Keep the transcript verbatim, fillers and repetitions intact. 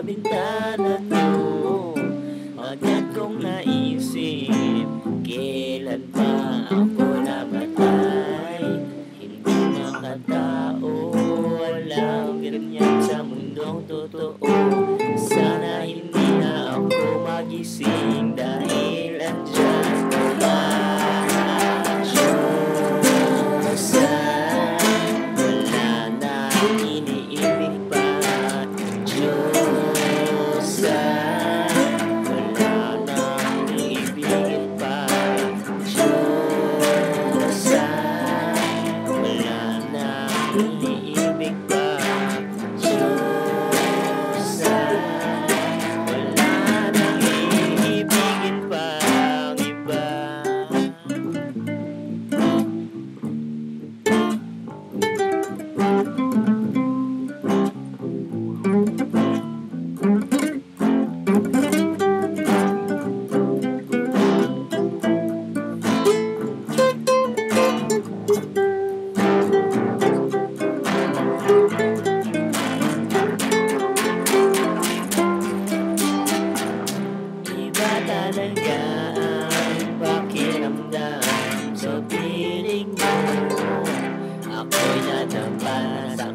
bintana mo. Agad kong naisip, kailan pa ako namatay. Hindi makatao, walang ganyan sa mundong totoo. Sana hindi na ako magising dahil andyan ka pa. Diyosa, wala na iniibig pa. Diyosa, wala na iniibigin pa. Diyosa, wala na iniibig pa. Diyosa, wala nang iibigin pa ang iba. Iba talaga ang pakiramdam sa piling mo. Ako'y nadampa sa